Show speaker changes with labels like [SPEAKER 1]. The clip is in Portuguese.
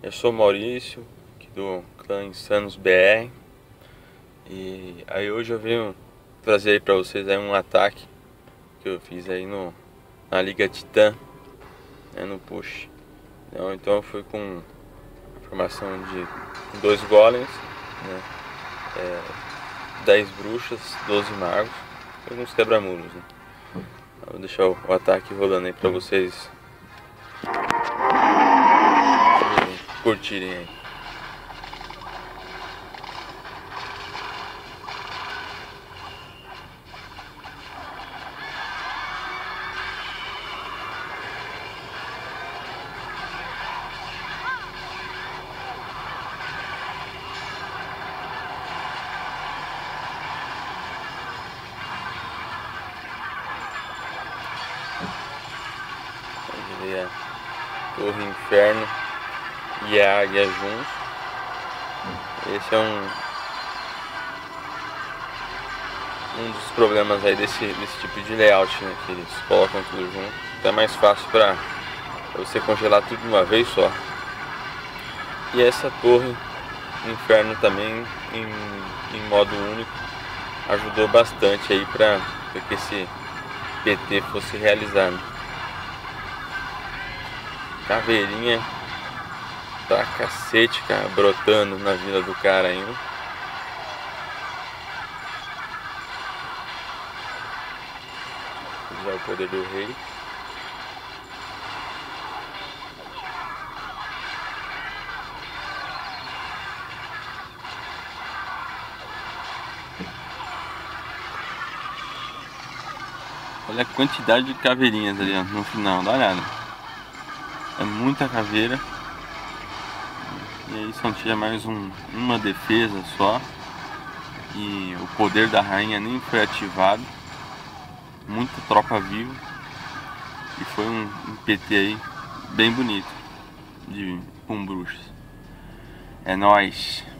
[SPEAKER 1] Eu sou o Maurício, aqui do clã Insanos BR. E aí hoje eu venho trazer aí pra vocês aí um ataque que eu fiz aí na Liga Titã, né, no push. Então eu fui com a formação de 2 golems, né, 10 bruxas, 12 magos e alguns quebra-muros, né. Vou deixar o ataque rolando aí pra vocês curtirem aí. Ele é Torre Inferno e a Águia juntos. Esse é um dos problemas aí desse tipo de layout, né? Que eles colocam tudo junto. Então é mais fácil para você congelar tudo de uma vez só. E essa Torre Inferno também em modo único ajudou bastante aí para que esse PT fosse realizado. Caveirinha pra cacete, cara, brotando na vida do cara ainda. Já o poder do rei. Olha a quantidade de caveirinhas ali, ó, no final, dá uma olhada. É muita caveira. E aí só tinha mais uma defesa só. E o poder da rainha nem foi ativado. Muita tropa viva. E foi um PT aí bem bonito com bruxas. É nóis!